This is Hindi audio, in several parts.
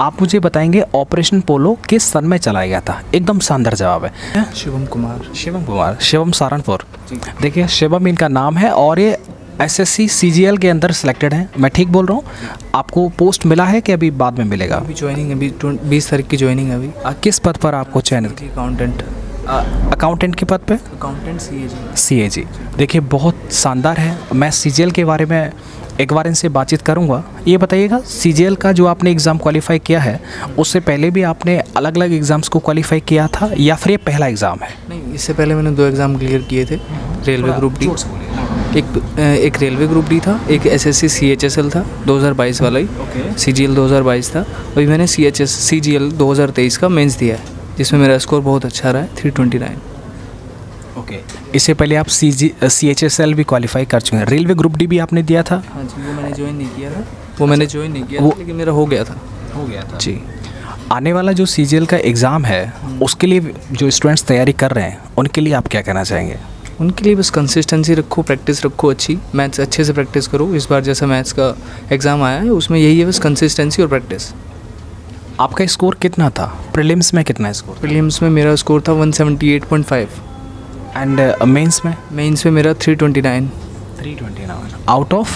आप मुझे बताएंगे ऑपरेशन पोलो किस सन में चलाया गया था? एकदम शानदार जवाब है। शिवम कुमार। शिवम सारनपुर। देखिए शिवम इनका नाम है और ये एसएससी सीजीएल के अंदर सिलेक्टेड हैं। मैं ठीक बोल रहा हूँ? आपको पोस्ट मिला है कि अभी बाद में मिलेगा? अभी ज्वाइनिंग है, अभी 20 तारीख की ज्वाइनिंग है। अभी किस पद पर आपको चयन? अकाउंटेंट के पद पे? Accountant CAG. देखिए बहुत शानदार है। मैं सीजीएल के बारे में एक बार इनसे बातचीत करूंगा। ये बताइएगा सीजीएल का जो आपने एग्ज़ाम क्वालिफाई किया है उससे पहले भी आपने अलग अलग एग्ज़ाम्स को क्वालिफाई किया था या फिर ये पहला एग्ज़ाम है? नहीं, इससे पहले मैंने 2 एग्ज़ाम क्लियर किए थे। रेलवे ग्रुप डी, एक रेलवे ग्रुप डी था, एक एसएससी सीएचएसएल था 2022 वाला ही। सीजीएल 2022 था। अभी मैंने सीजीएल 2023 का मेंस दिया है जिसमें मेरा स्कोर बहुत अच्छा रहा है, 329। ओके। इससे पहले आप सीएचएसएल भी क्वालिफाई कर चुके हैं। रेलवे ग्रुप डी भी आपने दिया था? हाँ जी, वो मैंने ज्वाइन नहीं किया था। लेकिन मेरा हो गया था जी। आने वाला जो सीजीएल का एग्ज़ाम है उसके लिए जो स्टूडेंट्स तैयारी कर रहे हैं उनके लिए आप क्या कहना चाहेंगे? उनके लिए बस कंसिस्टेंसी रखो, प्रैक्टिस रखो अच्छी, मैथ्स अच्छे से प्रैक्टिस करो। इस बार जैसा मैथ्स का एग्ज़ाम आया है उसमें यही है, बस कंसिस्टेंसी और प्रैक्टिस। आपका स्कोर कितना था? प्रीलिम्स में कितना स्कोर? प्रीलिम्स में मेरा स्कोर था 178.5 एंड मेंस में? मेंस में मेरा 329 आउट ऑफ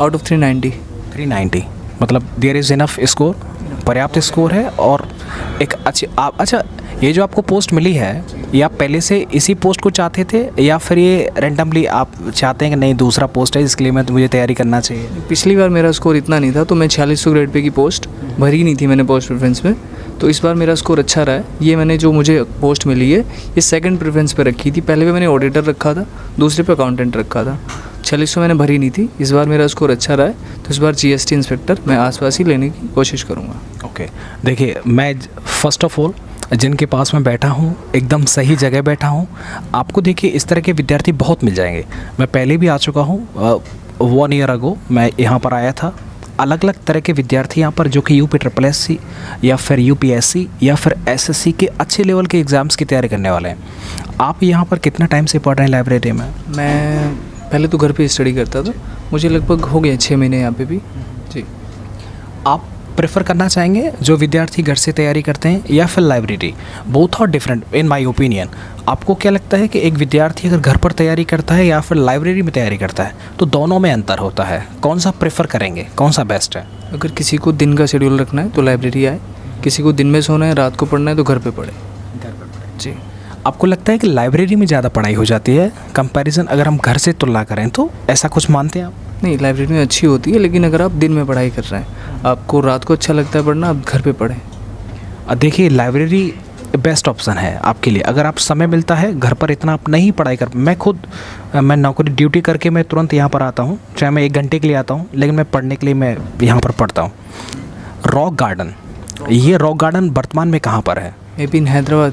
390। मतलब देयर इज़ इनफ स्कोर, पर्याप्त स्कोर है। और एक अच्छा ये जो आपको पोस्ट मिली है ये आप पहले से इसी पोस्ट को चाहते थे या फिर ये रैंडमली आप चाहते हैं कि नहीं दूसरा पोस्ट है इसके लिए मुझे तैयारी करना चाहिए? पिछली बार मेरा स्कोर इतना नहीं था तो मैं 4600 ग्रेड पे की पोस्ट भरी नहीं थी मैंने पोस्ट प्रेफरेंस में। तो इस बार मेरा स्कोर अच्छा रहा है। ये मैंने जो मुझे पोस्ट मिली है ये सेकंड प्रेफरेंस पे रखी थी। पहले पे मैंने ऑडिटर रखा था, दूसरे पे अकाउंटेंट रखा था। 4600 मैंने भरी नहीं थी। इस बार मेरा स्कोर अच्छा रहा है तो इस बार जीएसटी इंस्पेक्टर मैं आसपास ही लेने की कोशिश करूँगा। ओके। देखिए मैं फर्स्ट ऑफ ऑल जिनके पास मैं बैठा हूँ एकदम सही जगह बैठा हूँ। आपको देखिए इस तरह के विद्यार्थी बहुत मिल जाएंगे। मैं पहले भी आ चुका हूँ, 1 ईयर अगो मैं यहाँ पर आया था। अलग अलग तरह के विद्यार्थी यहाँ पर जो कि UPSSC या फिर UPSC या फिर SSC के अच्छे लेवल के एग्ज़ाम्स की तैयारी करने वाले हैं। आप यहाँ पर कितना टाइम से पढ़ रहे हैं लाइब्रेरी में? मैं पहले तो घर पे स्टडी करता था, मुझे लगभग हो गया 6 महीने यहाँ पे भी जी। आप प्रेफर करना चाहेंगे जो विद्यार्थी घर से तैयारी करते हैं या फिर library? Both are different in my opinion. आपको क्या लगता है कि एक विद्यार्थी अगर घर पर तैयारी करता है या फिर लाइब्रेरी में तैयारी करता है तो दोनों में अंतर होता है, कौन सा प्रेफर करेंगे, कौन सा बेस्ट है? अगर किसी को दिन का शेड्यूल रखना है तो लाइब्रेरी आए, किसी को दिन में सोना है रात को पढ़ना है तो घर पे पढ़े। जी। आपको लगता है कि लाइब्रेरी में ज़्यादा पढ़ाई हो जाती है कंपैरिजन अगर हम घर से तुलना करें तो, ऐसा कुछ मानते हैं आप? नहीं, लाइब्रेरी में अच्छी होती है लेकिन अगर आप दिन में पढ़ाई कर रहे हैं, आपको रात को अच्छा लगता है पढ़ना, आप घर पे पढ़ें। देखिए लाइब्रेरी बेस्ट ऑप्शन है आपके लिए अगर आप समय मिलता है। घर पर इतना आप नहीं पढ़ाई कर, मैं नौकरी ड्यूटी करके मैं तुरंत यहाँ पर आता हूँ, चाहे मैं 1 घंटे के लिए आता हूँ लेकिन मैं पढ़ने के लिए मैं यहाँ पर पढ़ता हूँ। रॉक गार्डन, ये रॉक गार्डन वर्तमान में कहाँ पर है? मे बी इन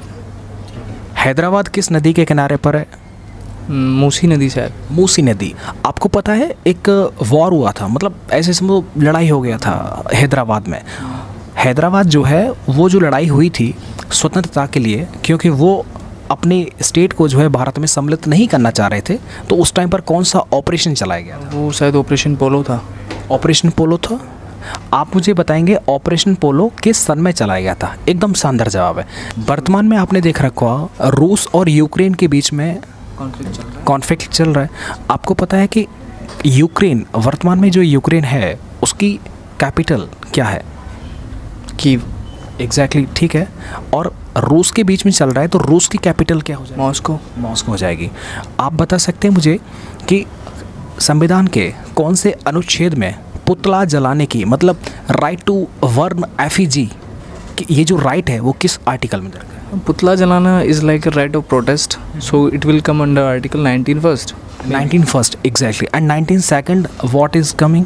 हैदराबाद किस नदी के किनारे पर है? मूसी नदी शायद। मूसी नदी। आपको पता है एक वॉर हुआ था, मतलब ऐसे समझो लड़ाई हो गया था हैदराबाद में। हैदराबाद जो है वो जो लड़ाई हुई थी स्वतंत्रता के लिए, क्योंकि वो अपने स्टेट को जो है भारत में सम्मिलित नहीं करना चाह रहे थे, तो उस टाइम पर कौन सा ऑपरेशन चलाया गया था? वो शायद ऑपरेशन पोलो था। ऑपरेशन पोलो था। आप मुझे बताएंगे ऑपरेशन पोलो किस सन में चलाया गया था? एकदम शानदार जवाब है। वर्तमान में आपने देख रखा रूस और यूक्रेन के बीच में कॉन्फ्लिक्ट चल रहा है। आपको पता है कि यूक्रेन, वर्तमान में जो यूक्रेन है उसकी कैपिटल क्या है? कीव। एग्जैक्टली, ठीक है। और रूस के बीच में चल रहा है तो रूस की कैपिटल क्या हो जाएगी? मॉस्को हो जाएगी। आप बता सकते हैं मुझे कि संविधान के कौन से अनुच्छेद में पुतला जलाने की, मतलब राइट टू बर्न एफिजी, कि ये जो राइट है वो किस आर्टिकल में दर्ज है? पुतला जलाना is like a right of protest, so it will come under article 19 first. 19 first, exactly. And 19 second what is coming?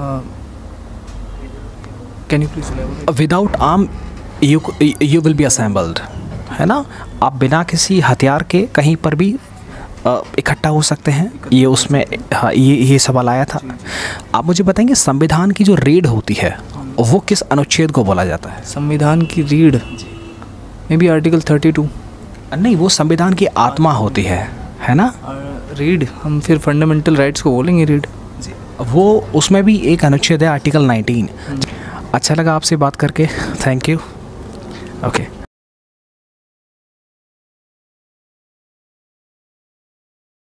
Can you please? Without arm you will be assembled, है ना? आप बिना किसी हथियार के कहीं पर भी इकट्ठा हो सकते हैं। ये उसमें हाँ, ये सवाल आया था। आप मुझे बताएंगे संविधान की जो रीढ़ होती है वो किस अनुच्छेद को बोला जाता है? संविधान की रीढ़ मे बी आर्टिकल 32। नहीं, वो संविधान की आत्मा होती है ना? रीढ़ हम फिर फंडामेंटल राइट्स को बोलेंगे रीढ़। वो उसमें भी एक अनुच्छेद है आर्टिकल 19। अच्छा लगा आपसे बात करके, थैंक यू। ओके।